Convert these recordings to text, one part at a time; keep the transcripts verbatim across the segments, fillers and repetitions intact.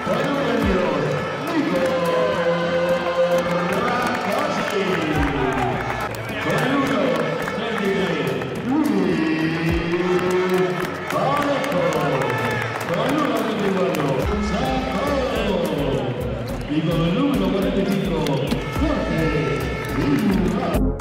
Y con el número cuarenta y cinco, Jorge Luna.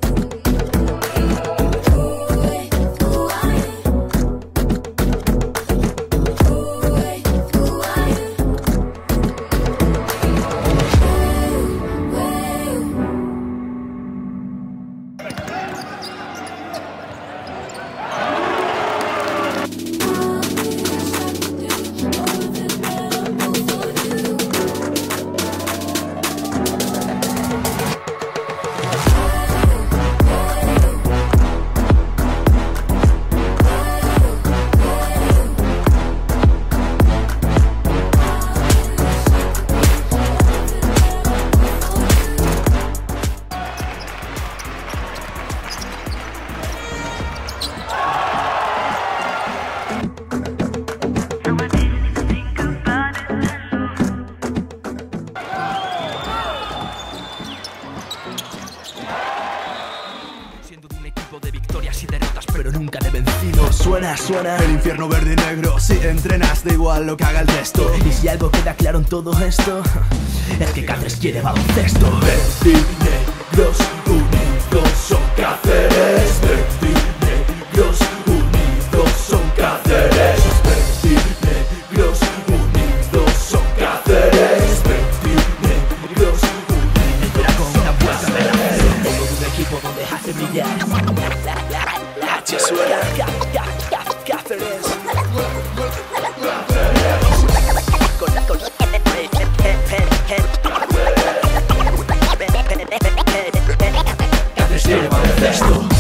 Y derrotas, pero nunca de vencidos. Suena, suena el infierno verde y negro. Si entrenas, da igual lo que haga el resto. Y si algo queda claro en todo esto, es que Cáceres quiere baloncesto. Verdenegros unidos son Cáceres. Verdenegros unidos son Cáceres. Verdenegros unidos son Cáceres. Verdenegros unidos con una vuelta de la fe. Tengo un equipo donde hace brillar. La H suena, Cáceres. Con la con Cáceres tiene baloncesto.